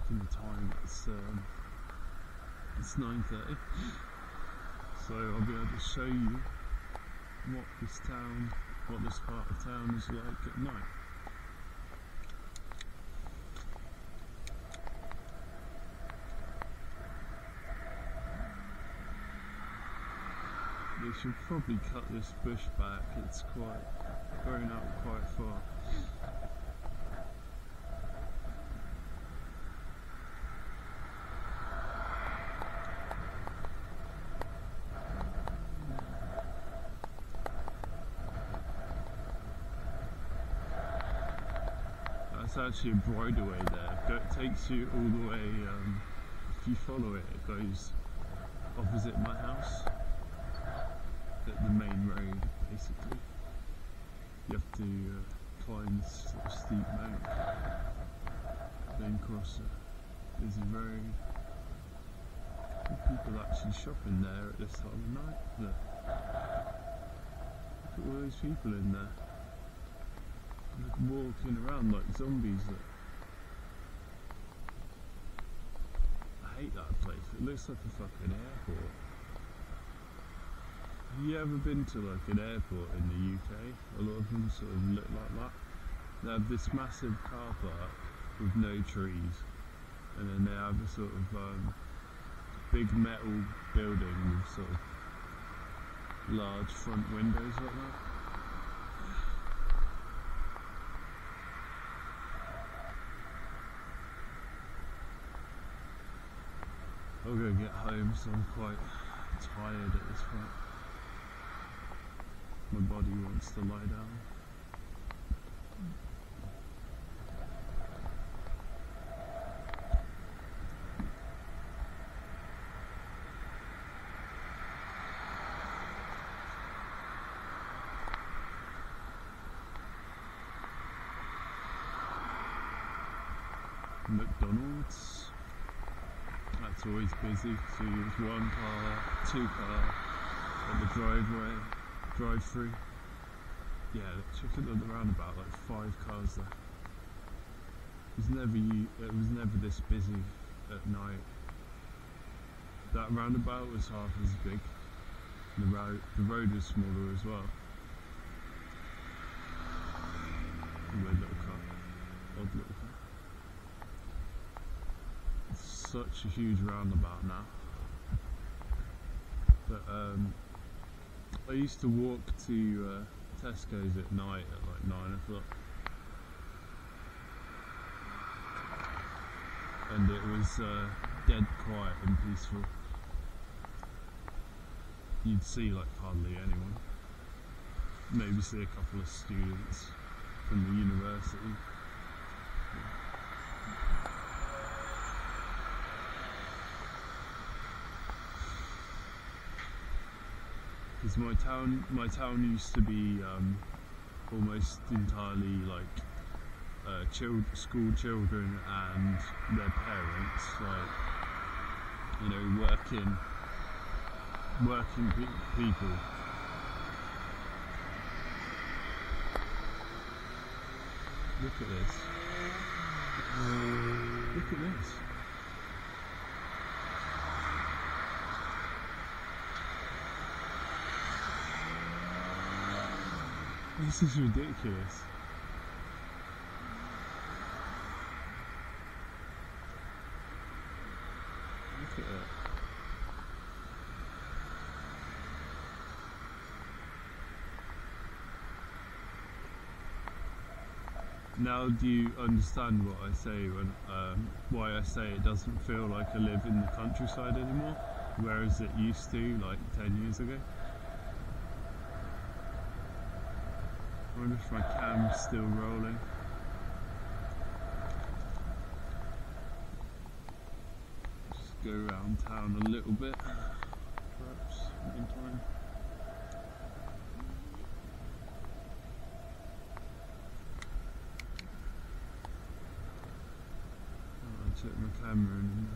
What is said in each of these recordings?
checking the time, it's 9:30, so I'll be able to show you what this part of town is like at night. They should probably cut this bush back, it's quite grown out quite far. That's actually a bridleway there. It takes you all the way, if you follow it, it goes opposite my house. At the main road, basically. You have to climb this sort of steep mountain, then cross it. There's a road. People actually shopping there at this time of night. Look at all those people in there. They're walking around like zombies. Look. I hate that place. It looks like a fucking airport. Have you ever been to like an airport in the UK? A lot of them sort of look like that. They have this massive car park with no trees, and then they have a sort of big metal building with sort of large front windows like that. I'll go get home, so I'm quite tired at this point. My body wants to lie down. McDonald's. That's always busy. So there's one car, two car at the driveway. Drive-through. Yeah, check it on the roundabout, like 5 cars there. It was never this busy at night. That roundabout was half as big. The road was smaller as well. Weird little car. Odd little car. It's such a huge roundabout now. But I used to walk to Tesco's at night at like 9 o'clock, and it was dead quiet and peaceful. You'd see like hardly anyone, maybe see a couple of students from the university. Because my town used to be almost entirely like school children and their parents, like, you know, working people. Look at this. Look at this. This is ridiculous. Look at it. Now do you understand what I say when why I say it doesn't feel like I live in the countryside anymore, whereas it used to like 10 years ago? I wonder if my cam's still rolling. Just go around town a little bit, perhaps, in time. I'll check my camera in a minute.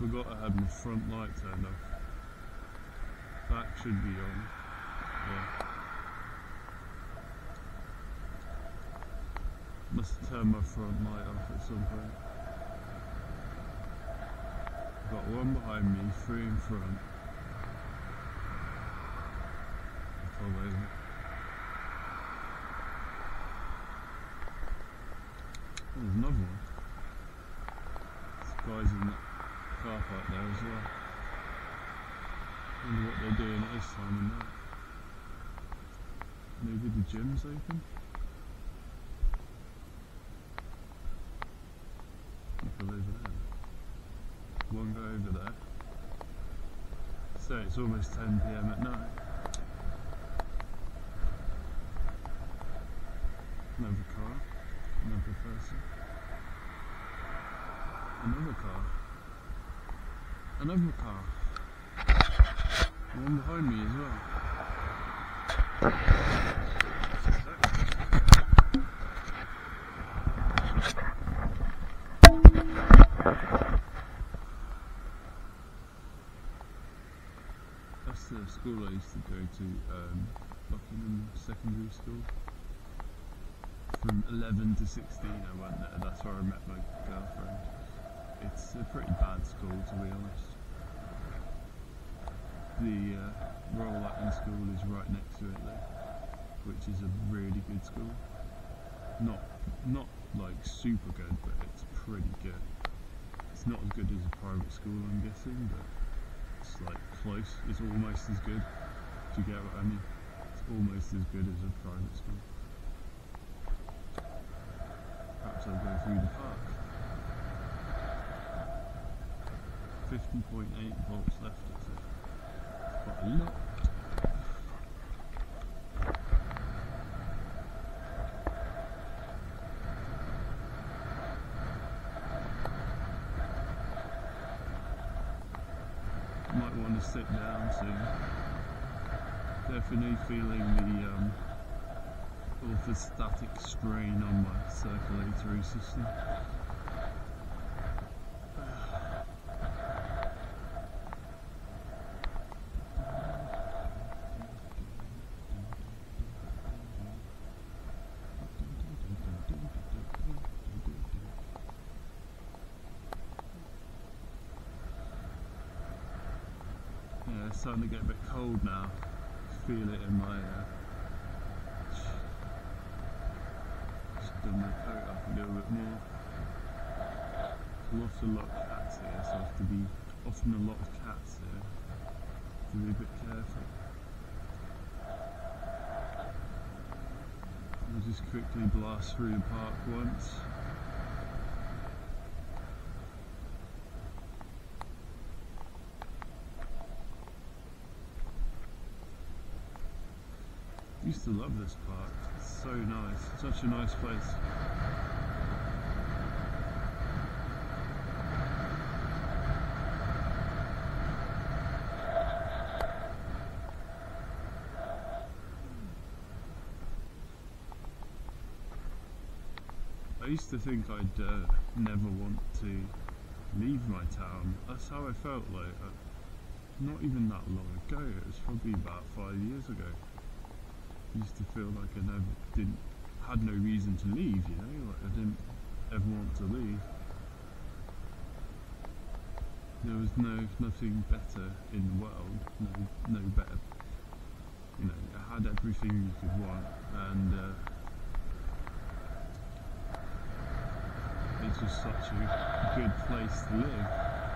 forgot I had my front light turned off. Back should be on. Yeah. Must have turned my front light off at some point. Got one behind me, three in front. Pull over. There's another one. There's guys in that car park there as well. Wonder what they're doing at this time of night. Maybe the gym's open? People over there. One guy over there. So it's almost 10 PM at night. Another car. Another person. Another car. Another car. One behind me as well. That's the school I used to go to, Buckingham Secondary School. From 11 to 16 I went there, that's where I met my girlfriend. It's a pretty bad school, to be honest. The Royal Acton School is right next to it though, which is a really good school. Not like super good, but it's pretty good. It's not as good as a private school, I'm guessing, but it's like close. It's almost as good. Do you get what I mean? It's almost as good as a private school. Perhaps I'll go through the park. 50.8 volts left, it says. Quite a lot. Might want to sit down soon. Definitely feeling the orthostatic strain on my circulatory system. Yeah, it's starting to get a bit cold now. Feel it in my just done my coat up a little bit more. There's often a lot of cats here, so I have to be often a lot of cats here. To be a bit careful. I'll just quickly blast through the park once. I used to love this park, it's so nice, such a nice place. I used to think I'd never want to leave my town. That's how I felt like, not even that long ago, it was probably about 5 years ago. I used to feel like I had no reason to leave, you know, like I didn't ever want to leave. There was nothing better in the world, no better, you know, I had everything you could want, and it's just such a good place to live.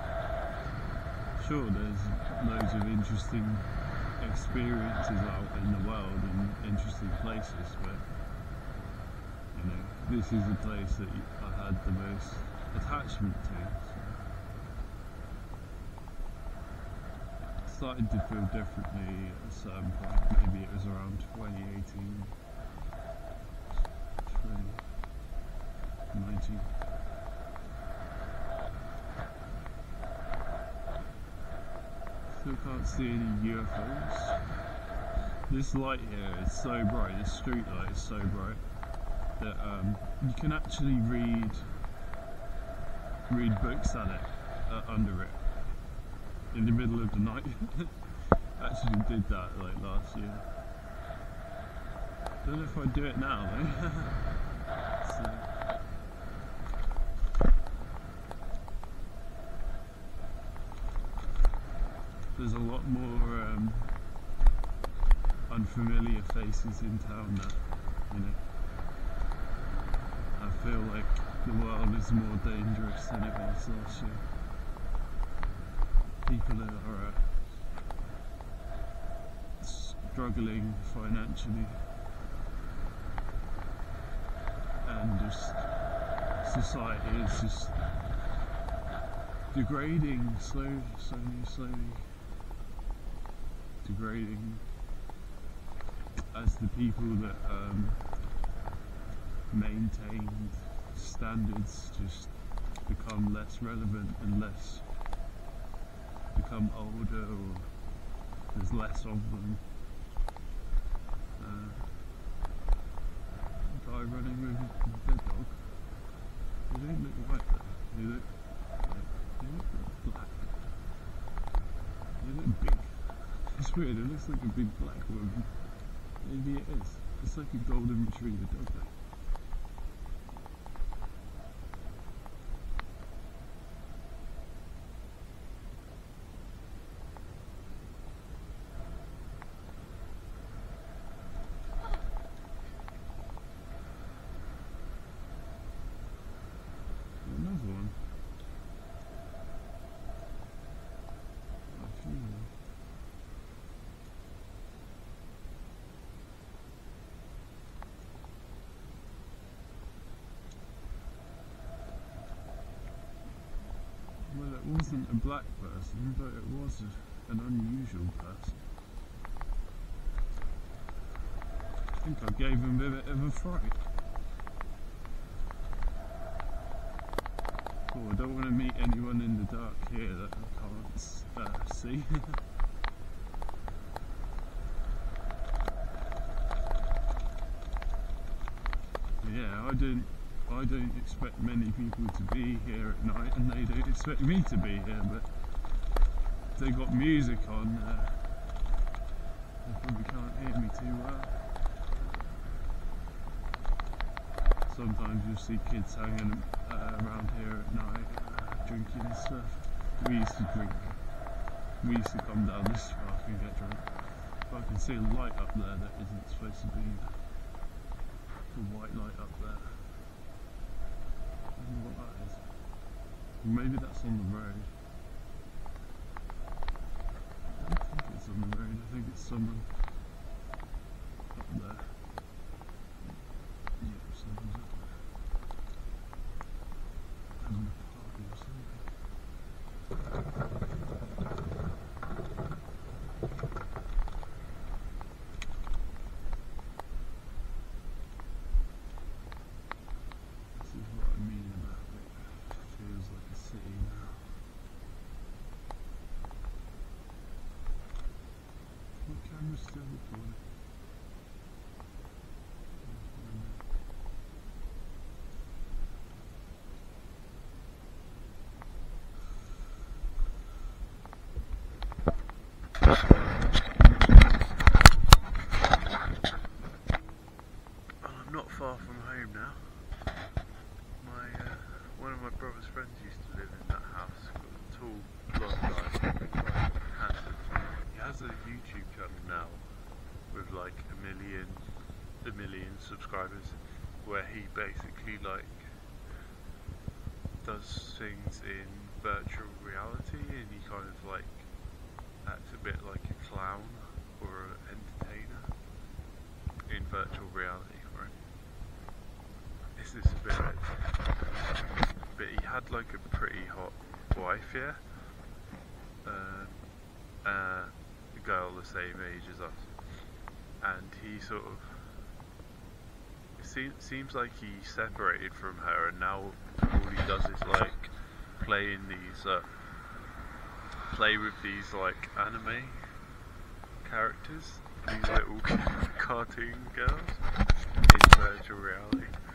Sure, there's loads of interesting experiences out in the world and interesting places, but you know, this is the place that I had the most attachment to. So started to feel differently at a certain point. Maybe it was around 2018, 2019. Still can't see any UFOs. This light here is so bright, this street light is so bright that you can actually read books at it, under it. in the middle of the night. Actually did that like last year. Don't know if I'd do it now though. So, there's a lot more unfamiliar faces in town now, you know. I feel like the world is more dangerous than it was last year. People are struggling financially, and just society is just degrading slowly degrading, as the people that maintained standards just become less relevant and become older, or there's less of them. A guy running with their dog. They don't look white though. They look black. They look big. It's weird, it looks like a big black woman. Maybe it is. It's like a golden retriever dog though. Another one. Well, it wasn't a black person, but it was an unusual person. I think I gave him a bit of a fright. Oh, I don't want to meet anyone in the dark here that I can't see. Yeah, I don't expect many people to be here at night, and they don't expect me to be here, but if they got music on, they probably can't hear me too well. Sometimes you'll see kids hanging around here at night, drinking and stuff. We used to drink. We used to come down this path and get drunk. But I can see a light up there that isn't supposed to be there. A white light up there. I don't know what that is. Maybe that's on the road. I don't think it's on the road. I think it's someone up there. Yeah, someone's up there. Having a party or something. This is what I mean about it. It feels like a city now. My camera's still recording. I'm not far from home now. One of my brother's friends used to live in that house. Got a tall, blonde guy, quite handsome. He has a YouTube channel now with like a million subscribers, where he basically like does things in virtual reality, and he kind of like acts a bit like a clown or an entertainer in virtual reality, right? This is a bit, but he had like a pretty hot wife, yeah, a girl the same age as us, and he sort of, it seems like he separated from her, and now all he does is like play with these like anime characters, these little cartoon girls in virtual reality.